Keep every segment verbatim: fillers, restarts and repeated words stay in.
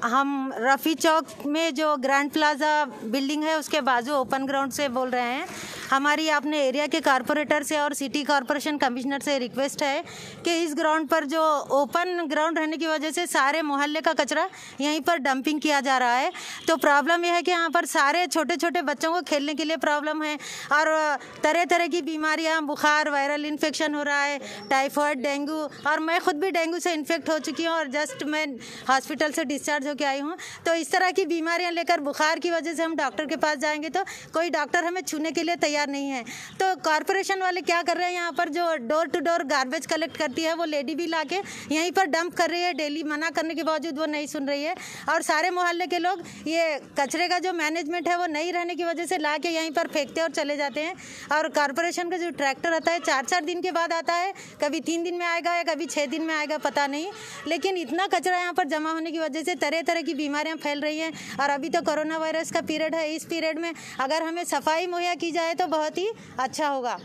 हम रफ़ी चौक में जो ग्रैंड प्लाजा बिल्डिंग है उसके बाजू ओपन ग्राउंड से बोल रहे हैं। हमारी अपने एरिया के कारपोरेटर से और सिटी कॉरपोरेशन कमिश्नर से रिक्वेस्ट है कि इस ग्राउंड पर जो ओपन ग्राउंड रहने की वजह से सारे मोहल्ले का कचरा यहीं पर डंपिंग किया जा रहा है। तो प्रॉब्लम यह है कि यहाँ पर सारे छोटे छोटे बच्चों को खेलने के लिए प्रॉब्लम है और तरह तरह की बीमारियाँ, बुखार, वायरल इन्फेक्शन हो रहा है, टाइफाइड, डेंगू, और मैं खुद भी डेंगू से इन्फेक्ट हो चुकी हूँ और जस्ट मैं हॉस्पिटल से डिस्चार्ज होकर आई हूँ। तो इस तरह की बीमारियाँ लेकर बुखार की वजह से हम डॉक्टर के पास जाएंगे तो कोई डॉक्टर हमें छूने के लिए तैयार नहीं है। तो कॉरपोरेशन वाले क्या कर रहे हैं, यहाँ पर जो door to door garbage collect करती है वो लेडी भी लाके यहीं पर डंप कर रही है। डेली मना करने के बावजूद वो नहीं सुन रही है और सारे मोहल्ले के लोग ये कचरे का जो मैनेजमेंट है वो नहीं रहने की वजह से ला के यहीं पर फेंकते और चले जाते हैं। और कॉरपोरेशन का जो ट्रैक्टर आता है चार चार दिन के बाद आता है, कभी तीन दिन में आएगा या कभी छः दिन में आएगा, पता नहीं। लेकिन इतना कचरा यहाँ पर जमा होने की वजह से तरह तरह की बीमारियाँ फैल रही हैं। और अभी तो कोरोना वायरस का पीरियड है, इस पीरियड में अगर हमें सफाई मुहैया की जाए तो बहुत ही अच्छा होगा।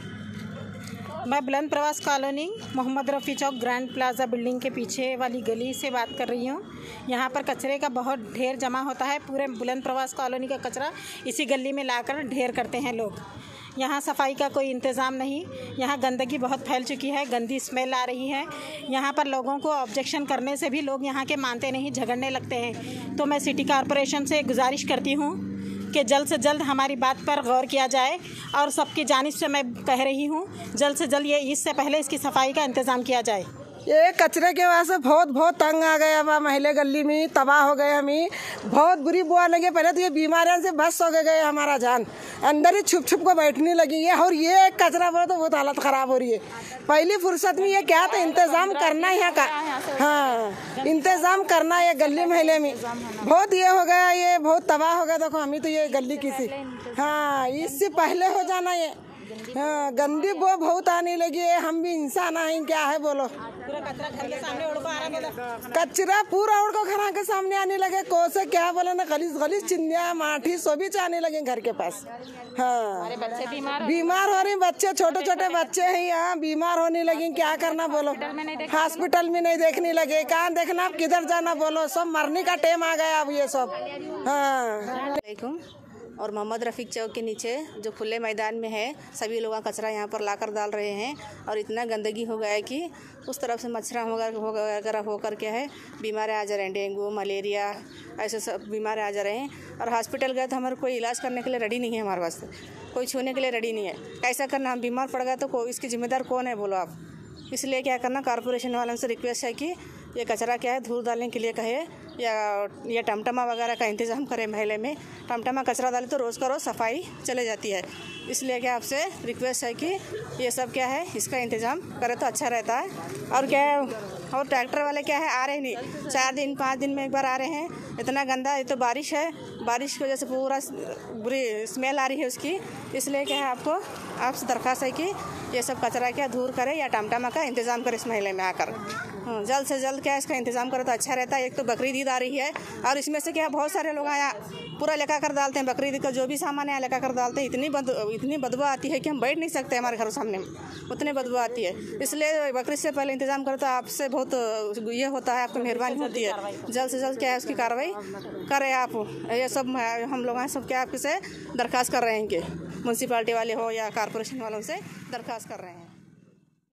मैं Buland Pravas colony Mohammad Rafi Chowk grand plaza building के पीछे वाली गली से बात कर रही हूँ। यहाँ पर कचरे का बहुत ढेर जमा होता है। पूरे बुलंद प्रवास कॉलोनी का कचरा इसी गली में लाकर ढेर करते हैं लोग। यहाँ सफाई का कोई इंतज़ाम नहीं। यहाँ गंदगी बहुत फैल चुकी है, गंदी स्मेल आ रही है। यहाँ पर लोगों को ऑब्जेक्शन करने से भी लोग यहाँ के मानते नहीं, झगड़ने लगते हैं। तो मैं सिटी कॉरपोरेशन से गुजारिश करती हूँ कि जल्द से जल्द हमारी बात पर गौर किया जाए और सबकी जानिब से मैं कह रही हूँ जल्द से जल्द ये इससे पहले इसकी सफाई का इंतज़ाम किया जाए। ये कचरे के वजह से बहुत बहुत तंग आ गए। अब महले गली में तबाह हो गए, हमें बहुत बुरी बुआ लगे। पहले तो ये बीमारियों से बस हो गए, हमारा जान अंदर ही छुप छुप को बैठने लगी है। और ये कचरा बोलो तो बहुत हालत ख़राब हो रही है। पहली फुर्सत में ये क्या था, इंतज़ाम करना यहाँ का, हाँ इंतज़ाम करना ये गली महले में बहुत ये हो गया, ये बहुत तबाह हो गया। देखो हमें तो ये गली किसी, हाँ इससे पहले हो जाना ये, हाँ गंदी बो बहुत आने लगी है। हम भी इंसान हैं, क्या है बोलो। पूरा कचरा घर के सामने उड़ को आ रहा है, कचरा पूरा उड़ को घर के सामने आने लगे। कोसे क्या बोले ना, गलीस गलीस चिंदिया माठी सभी आने लगे घर के पास। हाँ बच्चे बीमार बीमार हो रहे बच्चे, छोटे छोटे बच्चे हैं यहाँ बीमार होने लगे। क्या करना बोलो, हॉस्पिटल में नहीं देखने लगे, कहाँ देखना, आप किधर जाना बोलो। सब मरने का टाइम आ गया अब ये सब। हाँ और मोहम्मद रफ़ीक चौक के नीचे जो खुले मैदान में है सभी लोग कचरा यहाँ पर लाकर डाल रहे हैं और इतना गंदगी हो गया है कि उस तरफ से मच्छर वगैरह होकर के है बीमार आ जा रहे हैं, डेंगू, मलेरिया, ऐसे सब बीमार आ जा रहे हैं। और हॉस्पिटल गए तो हमारे कोई इलाज करने के लिए रेडी नहीं है, हमारे पास कोई छूने के लिए रेडी नहीं है। कैसा करना, हम बीमार पड़ गए तो कोई इसकी जिम्मेदार कौन है बोलो आप। इसलिए क्या करना, कॉरपोरेशन वालों से रिक्वेस्ट है कि ये कचरा क्या है धूल डालने के लिए कहे या ये टमटमा वगैरह का इंतज़ाम करें। महल्ले में टमटमा कचरा डाले तो रोज़ का रोज़ सफाई चले जाती है। इसलिए क्या आपसे रिक्वेस्ट है कि ये सब क्या है इसका इंतज़ाम करे तो अच्छा रहता है। और क्या है, और ट्रैक्टर वाले क्या है आ रहे नहीं, चार दिन पाँच दिन में एक बार आ रहे हैं। इतना गंदा, ये तो बारिश है, बारिश की वजह से पूरा बुरी स्मेल आ रही है उसकी। इसलिए क्या है आपको आपसे दरख्वास्त है कि ये सब कचरा क्या दूर करें या टमटमा का इंतज़ाम करें इस महल्ले में आकर। जल्द से जल्द क्या इसका इंतज़ाम करें तो अच्छा रहता है। एक तो बकरीद ईद आ रही है और इसमें से क्या बहुत सारे लोग आया पूरा लेकर कर डालते हैं, बकरीद का जो भी सामान है लेकर कर डालते हैं। इतनी बद इतनी बदबू आती है कि हम बैठ नहीं सकते हमारे घर सामने में, उतनी बदबू आती है। इसलिए बकरीद से पहले इंतज़ाम करो तो आपसे बहुत ये होता है, आपको मेहरबानी होती है। जल्द से जल्द क्या है उसकी कार्रवाई करें आप। ये सब हम लोग हैं सब क्या आपसे दरख्वास्त कर रहे हैं कि म्यूनसिपाल्टी वाले हो या कॉरपोरेशन वालों से दरख्वास्त कर रहे हैं।